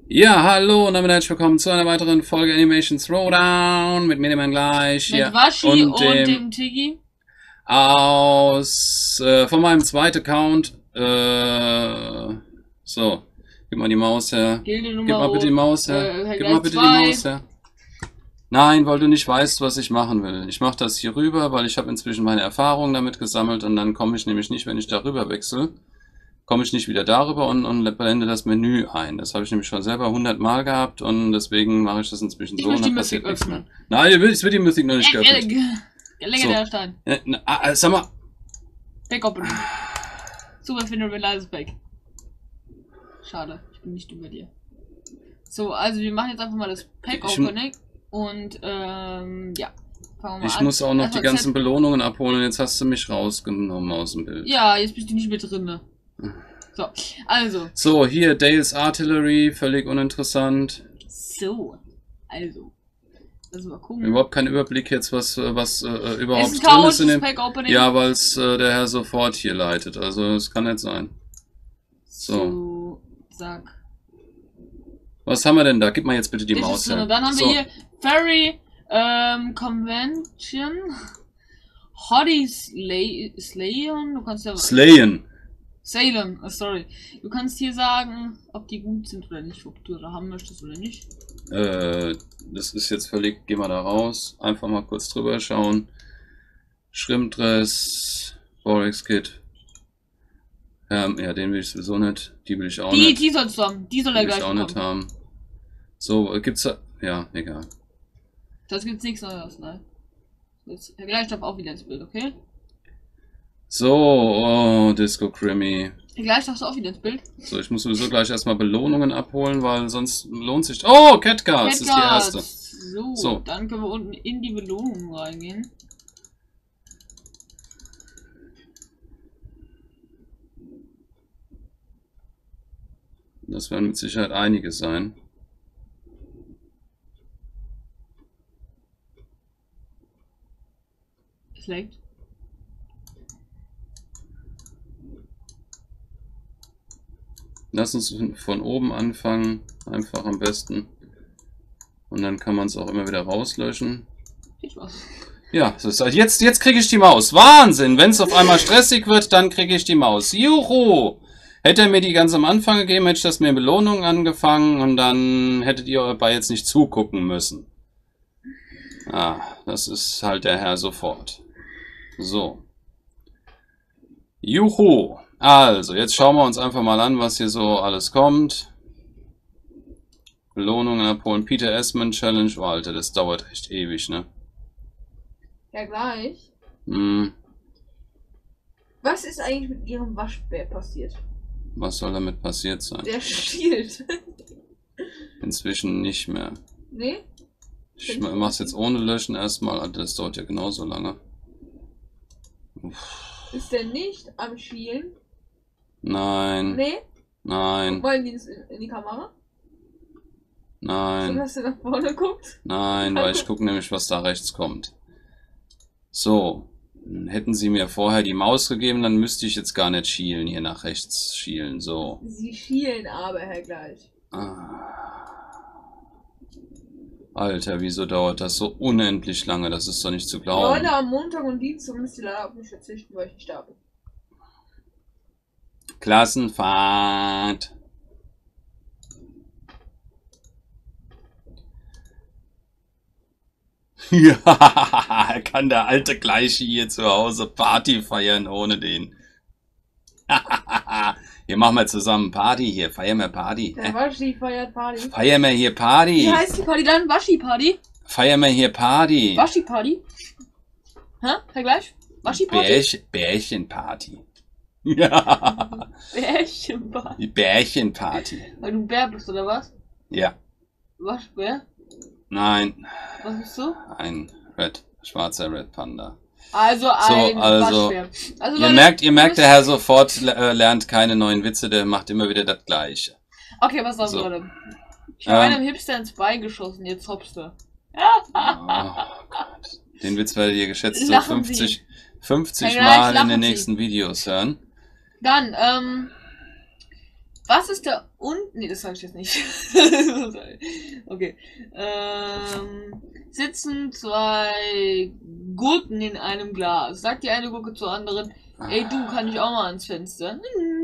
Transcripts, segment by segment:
Ja, hallo und damit herzlich willkommen zu einer weiteren Folge Animation Throwdown mit mir, dem gleich Mit hier Washi und und dem dem Tiggy. von meinem zweiten Account. So, gib mal die Maus her. Gilde Gib mal bitte die Nummer Maus her. Gib mal gleich bitte die Maus 2. her. Nein, weil du nicht weißt, was ich machen will. Ich mache das hier rüber, weil ich habe inzwischen meine Erfahrungen damit gesammelt und dann komme ich nämlich nicht, wenn ich darüber wechsle, komme ich nicht wieder darüber und blende das Menü ein. Das habe ich nämlich schon selber 100 Mal gehabt und deswegen mache ich das inzwischen Ich so und möchte dann die passiert Musik nichts mehr. öffnen. Nein, es wird die Musik noch nicht geöffnet. Länger So. der Stein. Sag mal. Back Opening. Super Final Realize Back. Schade, ich bin nicht über dir. So, also wir machen jetzt einfach mal das Pack Opening und ja. Fangen wir mal Ich an. muss auch noch Erstmal die ganzen Belohnungen abholen und jetzt hast du mich rausgenommen aus dem Bild. Ja, jetzt bist du nicht mehr drin. So, also. So, hier Dales Artillery, völlig uninteressant. So, also. Also mal gucken. Überhaupt keinen Überblick jetzt, was überhaupt ist ein drin ist in dem. Pack Opening. Ja, weil es der Herr sofort hier leitet. Also es kann nicht sein. So, sag. Was haben wir denn da? Gib mal jetzt bitte die Maus Drin. her. Dann haben wir hier Fairy Convention. Hottie Slayon. Du kannst ja. Slayen. Salem, sorry. Du kannst hier sagen, ob die gut sind oder nicht, ob du da haben möchtest oder nicht. Das ist jetzt völlig. Geh mal da raus. Einfach mal kurz drüber schauen. Schrimpdress. Borex Kit. Ja, den will ich sowieso nicht. Die will ich auch nicht. Die sollst du haben. Die soll er gleich auch nicht haben. So, gibt's da. Ja, egal. Das gibt's nichts Neues, ne? Jetzt gleich darf auch wieder ins Bild, okay? So, oh, Disco Crimmy. Gleich darfst du auch wieder ins Bild. So, ich muss sowieso gleich erstmal Belohnungen abholen, weil sonst lohnt sich. Oh, Catguards ist die erste. So, dann können wir unten in die Belohnungen reingehen. Das werden mit Sicherheit einige sein. Schlägt. Lass uns von oben anfangen, einfach am besten. Und dann kann man es auch immer wieder rauslöschen. Viel Spaß. Ja, das ist, jetzt kriege ich die Maus. Wahnsinn! Wenn es auf einmal stressig wird, dann kriege ich die Maus. Juhu! Hätte er mir die ganz am Anfang gegeben, hätte ich das mit Belohnungen angefangen und dann hättet ihr bei jetzt nicht zugucken müssen. Ah, das ist halt der Herr sofort. So. Juhu! Also, jetzt schauen wir uns einfach mal an, was hier so alles kommt. Belohnungen abholen. Peter Esmond Challenge. Oh, Alter, das dauert echt ewig, ne? Ja, gleich. Hm. Was ist eigentlich mit ihrem Waschbär passiert? Was soll damit passiert sein? Der stiehlt. Inzwischen nicht mehr. Nee? Ich mach's jetzt ohne Löschen erstmal. Alter, das dauert ja genauso lange. Uff. Ist der nicht am Schielen? Nein. Nee? Nein. Wollen die das in die Kamera? Nein. So, dass du nach vorne guckst? Nein, weil ich gucke nämlich, was da rechts kommt. So. Hätten sie mir vorher die Maus gegeben, dann müsste ich jetzt gar nicht schielen, hier nach rechts schielen. So. Sie schielen aber, Herr Gleich. Alter, wieso dauert das so unendlich lange? Das ist doch nicht zu glauben. Leute, am Montag und Dienstag müsst ihr leider auf mich verzichten, weil ich nicht da bin. Klassenfahrt. Ja, kann der alte Gleiche hier zu Hause Party feiern ohne den. Hier machen wir zusammen Party hier. Feiern wir Party. Der Waschi feiert Party. Feiern wir hier Party. Wie heißt die Party dann? Waschi Party? Feiern wir hier Party. Waschi Party? Hä? Vergleich? Waschi Party? Bärchenparty. Ja. Bärchenparty. Die Bärchenparty. Weil du Bär bist, oder was? Ja. Waschbär? Nein. Was bist du? Ein schwarzer Red Panda. Also ein Waschbär. Also ihr merkt, der Herr sofort lernt keine neuen Witze, der macht immer wieder das Gleiche. Okay, was sagst du, Leute? Ich habe einem Hipster ins Bein geschossen, jetzt hoppst du. Oh Gott. Den Witz werdet ihr geschätzt so 50 Mal in den nächsten Videos hören. Dann, Was ist der Nee, das sag ich jetzt nicht. Okay. Sitzen zwei Gurken in einem Glas. Sagt die eine Gurke zur anderen, ey du, kann ich auch mal ans Fenster?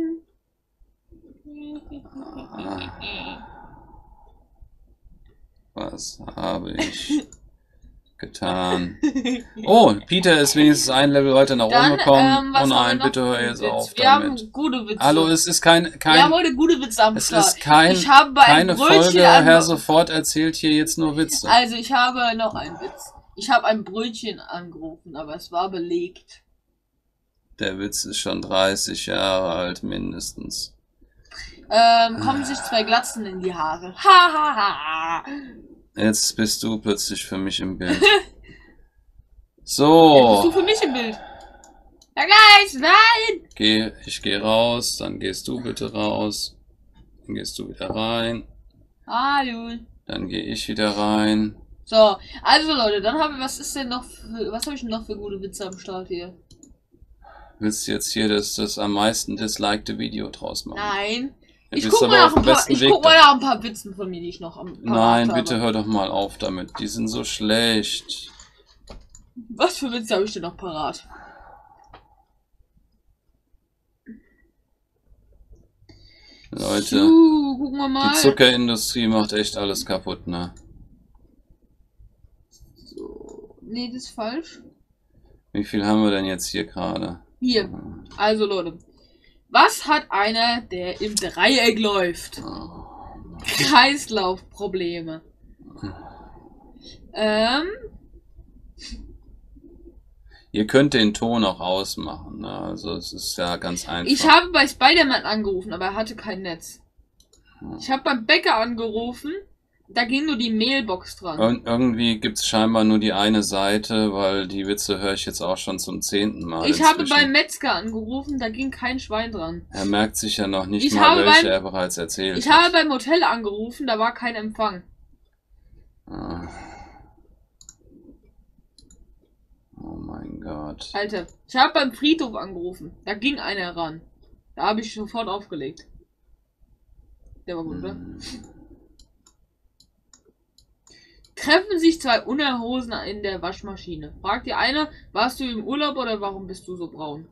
Was habe ich getan? Oh, Peter ist wenigstens ein Level weiter nach oben gekommen. Oh nein, bitte hör jetzt auf Wir haben damit. gute Witze. Hallo, es ist Wir haben heute gute Witze am es Start. ist keine Folge, Herr Sofort erzählt hier jetzt nur Witze. Also, ich habe noch einen Witz. Ich habe ein Brötchen angerufen, aber es war belegt. Der Witz ist schon 30 Jahre alt, mindestens. Kommen sich zwei Glatzen in die Haare. Ha, ha, ha. Jetzt bist du plötzlich für mich im Bild. So. Jetzt bist du für mich im Bild. Ja, gleich, nein! Ich gehe raus, dann gehst du bitte raus. Dann gehst du wieder rein. Hallo. Dann gehe ich wieder rein. So, also Leute, dann was habe ich denn noch für gute Witze am Start hier? Willst du jetzt hier das am meisten dislikte Video draus machen? Nein. Ja, Ich guck mal nach ein paar Witzen von mir, die ich noch am Nein, habe. bitte hör doch mal auf damit. Die sind so schlecht. Was für Witze habe ich denn noch parat? Leute, gucken wir mal. die Zuckerindustrie macht echt alles kaputt, ne? So, nee, das ist falsch. Wie viel haben wir denn jetzt hier gerade? Hier, also Leute. Was hat einer, der im Dreieck läuft? Kreislaufprobleme. Ihr könnt den Ton auch ausmachen, ne? Also es ist ja ganz einfach. Ich habe bei Spider-Man angerufen, aber er hatte kein Netz. Ich habe beim Bäcker angerufen, da ging nur die Mailbox dran. Irgendwie gibt es scheinbar nur die eine Seite, weil die Witze höre ich jetzt auch schon zum 10. Mal. Ich habe beim Metzger angerufen, da ging kein Schwein dran. Er merkt sich ja noch nicht mal, welche er bereits erzählt hat. Ich habe beim Hotel angerufen, da war kein Empfang. Oh mein Gott. Alter, ich habe beim Friedhof angerufen, da ging einer ran. Da habe ich sofort aufgelegt. Der war gut, oder? Treffen sich zwei Unterhosen in der Waschmaschine. Fragt die eine, warst du im Urlaub oder warum bist du so braun?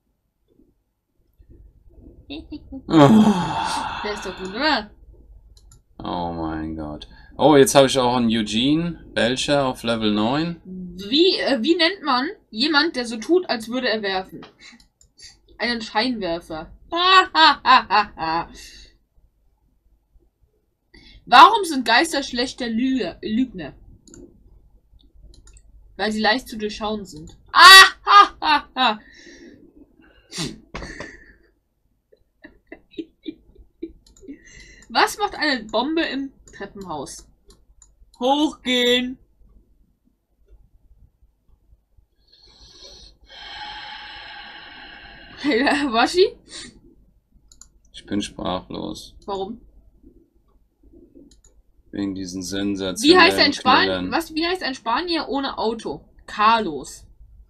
Der ist doch gut, oder? Oh mein Gott. Oh, jetzt habe ich auch einen Eugene Belcher auf Level 9. Wie nennt man jemand, der so tut, als würde er werfen? Einen Scheinwerfer. Warum sind Geister schlechter Lügner? Weil sie leicht zu durchschauen sind. Was macht eine Bombe im Treppenhaus? Hochgehen! Hey, Waschi? Ich bin sprachlos. Warum? Wegen diesen sensationellen Wie heißt ein Spanier ohne Auto? Carlos.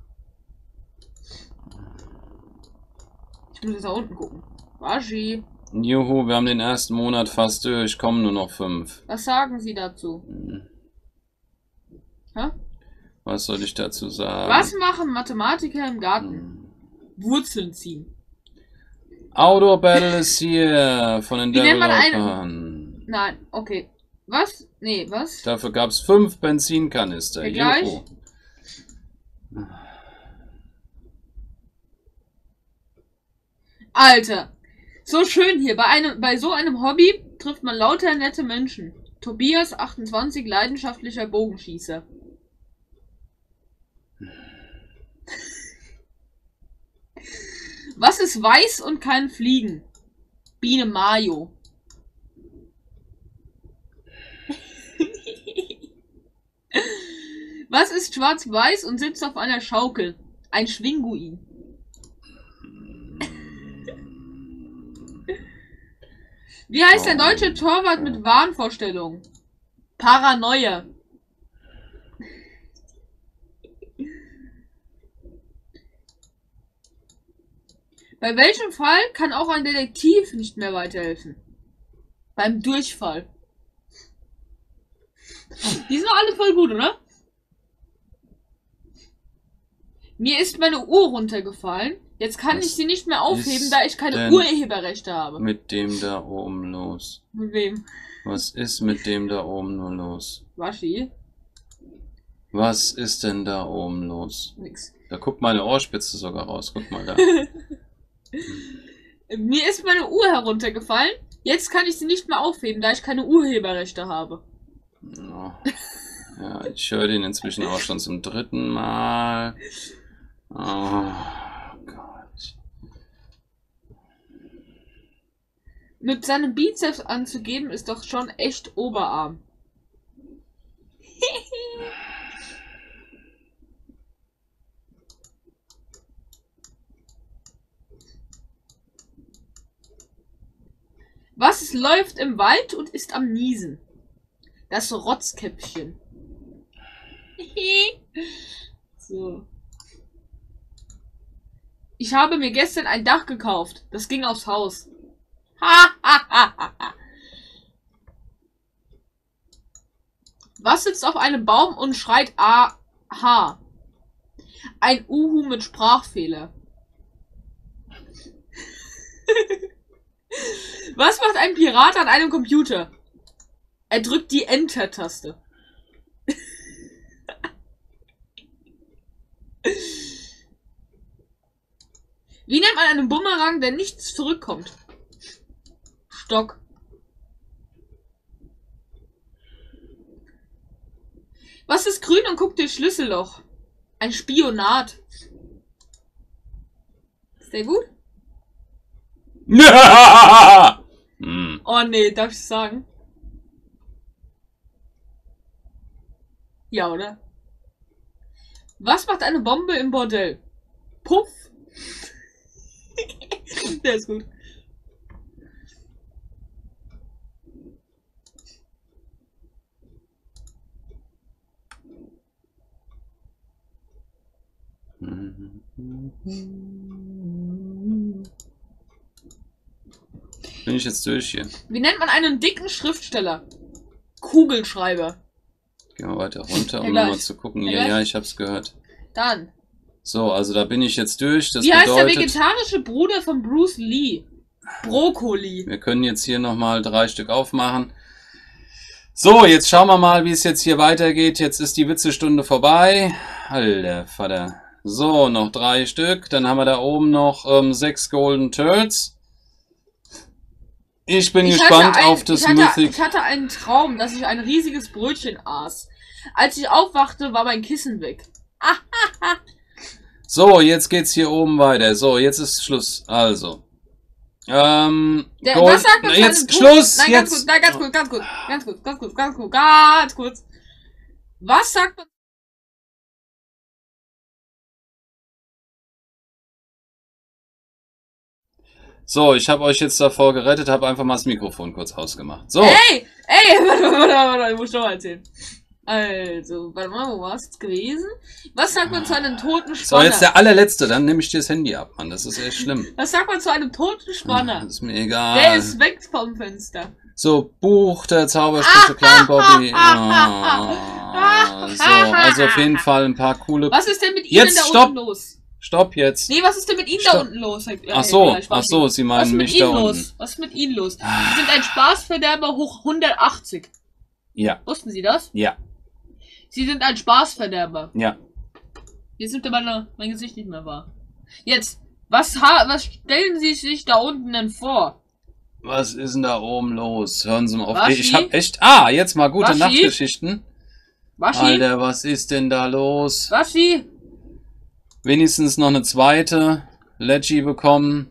Ich muss jetzt da unten gucken. Waschi. Juhu, wir haben den ersten Monat fast durch. Kommen nur noch 5. Was sagen Sie dazu? Hä? Was soll ich dazu sagen? Was machen Mathematiker im Garten? Wurzeln ziehen. Outdoor Battle ist hier von den Wie nennt man Developern. Nein, okay. Was? Nee, was? Dafür gab es 5 Benzinkanister. Vergleich? Alter, so schön hier. Bei so einem Hobby trifft man lauter nette Menschen. Tobias, 28, leidenschaftlicher Bogenschießer. Was ist weiß und kann fliegen? Biene Mayo. Was ist schwarz-weiß und sitzt auf einer Schaukel? Ein Schwinguin. Wie heißt der deutsche Torwart mit Wahnvorstellungen? Paranoia. Bei welchem Fall kann auch ein Detektiv nicht mehr weiterhelfen? Beim Durchfall. Die sind doch alle voll gut, oder? Mir ist meine Uhr runtergefallen. Jetzt kann ich sie nicht mehr aufheben, da ich keine Urheberrechte habe. Mit dem da oben los? Mit wem? Was ist mit dem da oben nur los? Waschi? Was ist denn da oben los? Nix. Da guckt meine Ohrspitze sogar raus. Guck mal da. Mir ist meine Uhr heruntergefallen. Jetzt kann ich sie nicht mehr aufheben, da ich keine Urheberrechte habe. Oh. Ja, ich höre den inzwischen auch schon zum 3. Mal. Oh Gott. Mit seinem Bizeps anzugeben, ist doch schon echt Oberarm. Was läuft im Wald und ist am Niesen? Das Rotzkäppchen. So. Ich habe mir gestern ein Dach gekauft. Das ging aufs Haus. Was sitzt auf einem Baum und schreit Aha? Ein Uhu mit Sprachfehler. Was macht ein Pirat an einem Computer? Er drückt die Enter-Taste. Wie nennt man einen Bumerang, der nichts zurückkommt? Stock. Was ist grün und guckt durch Schlüsselloch? Ein Spionat. Ist der gut? Oh nee, darf ich sagen? Ja, oder? Was macht eine Bombe im Bordell? Puff. Der ist gut. Bin ich jetzt durch hier? Wie nennt man einen dicken Schriftsteller? Kugelschreiber. Gehen wir weiter runter, um gleich. nochmal zu gucken. Ja, Ja, gleich. ja, ich hab's gehört. Dann. So, also da bin ich jetzt durch. Das Wie heißt der bedeutet, vegetarische Bruder von Bruce Lee? Brokkoli. wir können jetzt hier nochmal 3 Stück aufmachen. So, jetzt schauen wir mal, wie es jetzt hier weitergeht. Jetzt ist die Witzestunde vorbei. Alter Vater. So, noch 3 Stück. Dann haben wir da oben noch 6 Golden Turds. Ich bin gespannt auf das Mythic. Ich hatte einen Traum, dass ich ein riesiges Brötchen aß. Als ich aufwachte, war mein Kissen weg. So, jetzt geht's hier oben weiter. So, jetzt ist Schluss. Also. Was sagt man zu jetzt einem Schluss! Nein, Jetzt! Ganz kurz. Was sagt man? So, ich habe euch jetzt davor gerettet, habe einfach mal das Mikrofon kurz ausgemacht. So. Ey, warte, ich muss schon mal erzählen. Also, warte mal, wo war es jetzt gewesen? Was sagt man zu einem toten Spanner? So, jetzt der allerletzte, dann nehme ich dir das Handy ab, Mann. Das ist echt schlimm. Was sagt man zu einem toten Spanner? Das ist mir egal. Der ist weg vom Fenster. So, Buch der Zauberspitze Klein Bobby. So, also auf jeden Fall ein paar coole... Was ist denn mit Ihnen Jetzt, da stopp! unten los? Stopp jetzt. Nee, was ist denn mit Ihnen da unten los? Ach so, Sie meinen mich da unten. Was ist mit Ihnen los? Sie sind ein Spaßverderber hoch 180. Ja. Wussten Sie das? Ja. Sie sind ein Spaßverderber. Ja. Jetzt nimmt aber mein Gesicht nicht mehr wahr. Jetzt, was stellen Sie sich da unten denn vor? Was ist denn da oben los? Hören Sie mal auf. Waschi? Ich hab echt... jetzt mal gute Waschi? Nachtgeschichten. Waschi? Alter, was ist denn da los? Waschi? Wenigstens noch eine zweite Leggy bekommen.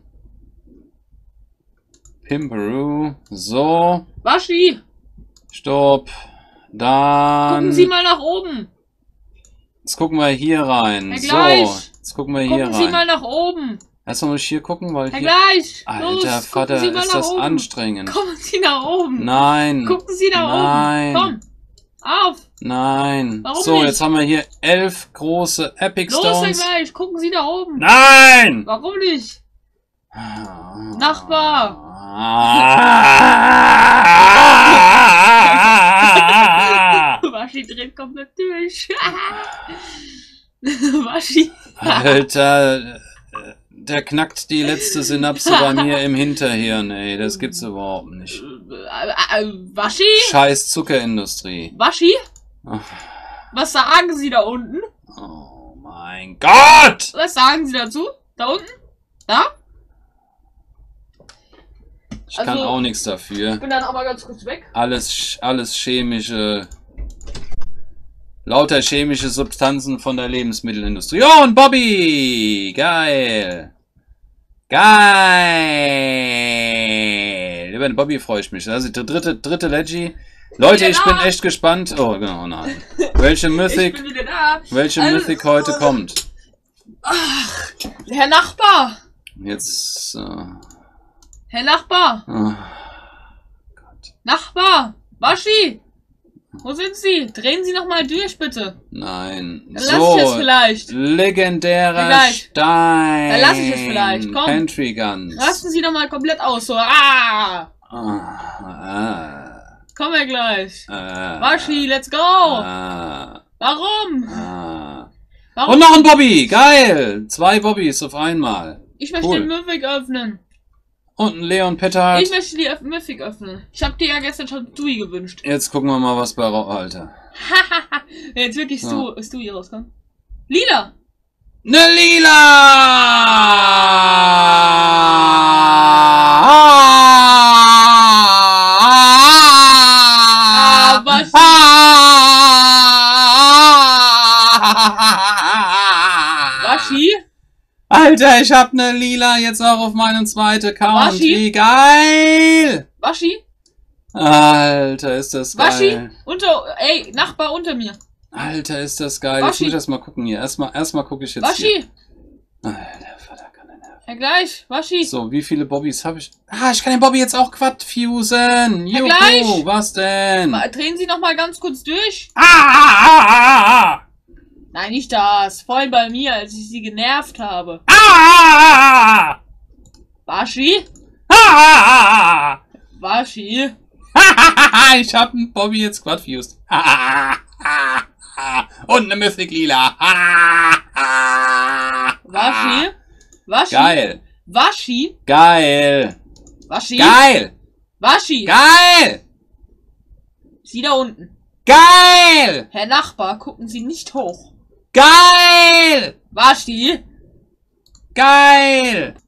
Pimperoo. So. Waschi? Stopp. Dann... Gucken Sie mal nach oben. Jetzt gucken wir hier rein. Herr Gleich. So. Jetzt gucken wir hier Gucken Sie rein. mal nach oben. Erstmal muss ich hier gucken, weil Herr hier... Gleich. Alter Los, Vater, gucken Sie mal ist nach das oben. anstrengend. Gucken Sie nach oben. Nein. Gucken Sie nach Nein. oben. Komm. Auf. Nein. Warum so, nicht? jetzt haben wir hier 11 große Epic Los, Herr Stones. Gleich. Gucken Sie nach oben. Nein! Warum nicht? Nachbar! Waschi dreht komplett durch. Waschi. Alter, der knackt die letzte Synapse bei mir im Hinterhirn, ey. Das gibt's überhaupt nicht. Waschi? Scheiß Zuckerindustrie. Waschi? Ach. Was sagen Sie da unten? Oh mein Gott! Was sagen Sie dazu? Da unten? Da? Ich kann auch nichts dafür. Ich bin dann auch mal ganz kurz weg. Alles chemische... Lauter chemische Substanzen von der Lebensmittelindustrie. Oh, und Bobby! Geil! Geil! Über den Bobby freue ich mich. Also die dritte Leggy. Leute, ich bin echt gespannt. Oh, genau, nein. Welche Mythic, Mythic heute kommt. Ach, Herr Nachbar! Jetzt... Herr Nachbar! Oh. Nachbar! Waschi! Wo sind Sie? Drehen Sie nochmal durch, bitte. Nein. Dann lass ich es vielleicht. Legendärer Vielleicht. Stein. Dann lass ich es vielleicht. Komm. Pantry Guns. Rasten Sie nochmal komplett aus. So. Ah! Ah. Komm ja gleich. Ah. Waschi, let's go! Ah. Warum? Ah. Warum? Und noch ein Bobby. Geil. 2 Bobbys auf einmal. Ich möchte Cool. den Mythic öffnen. Und ein Leon Petard. Ich möchte die Mythic öffnen. Ich habe dir ja gestern schon Stewie gewünscht. Jetzt gucken wir mal, was bei Alter. Jetzt wirklich Ja. Stewie rauskommt. Lila! Ne Lila! Was? Waschi? Alter, ich hab ne Lila jetzt auch auf meinem zweiten Account. Waschi? Wie geil! Waschi? Alter, ist das geil. Waschi? Ey, Nachbar unter mir. Alter, ist das geil. Waschi? Jetzt muss ich erst mal gucken hier. Erstmal gucke ich jetzt Waschi? hier. Alter, Vater kann der Nerv. Ja gleich, Waschi. So, wie viele Bobbys habe ich? Ah, ich kann den Bobby jetzt auch quad fusen. Ja, Juhu, gleich. was denn? Drehen Sie noch mal ganz kurz durch. Ah! Nein, nicht das. Vorhin bei mir, als ich Sie genervt habe. Ah! Waschi? Ah! Waschi? Ich hab einen Bobby jetzt quad fused. Und eine Mythic Lila. Waschi? Waschi? Geil. Waschi? Geil. Waschi? Geil. Waschi? Geil. Sie da unten. Geil. Herr Nachbar, gucken Sie nicht hoch. Geil. Waschi? Geil.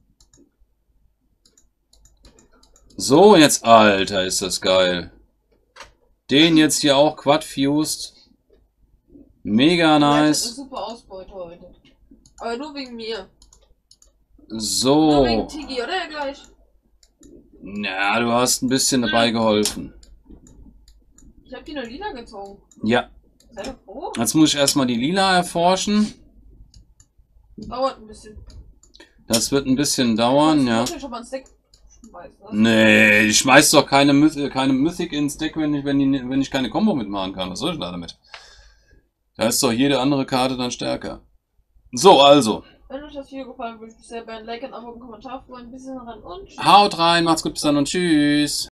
So, jetzt, Alter, ist das geil. Den jetzt hier auch quad fused. Mega Das ist eine nice. super Ausbeute heute. Aber nur wegen mir. Nur So. wegen Tigi, oder? Ja, gleich. Na, du hast ein bisschen dabei geholfen. Ich hab die nur lila gezogen. Ja. Sei doch froh. Jetzt muss ich erstmal die Lila erforschen. Dauert ein bisschen. Das wird ein bisschen dauern, ja. Ich schon mal ein Stack schmeißen, was? Nee, ich schmeiß doch keine Mythic ins Deck, wenn ich keine Combo mitmachen kann. Was soll ich da damit? Da ist doch jede andere Karte dann stärker. So, also. Wenn euch das Video gefallen hat, würde ich mich sehr bei einem Like, ein Abo und einen Kommentar freuen. Bis dann ran und tschüss. Haut rein, macht's gut, bis dann und tschüss.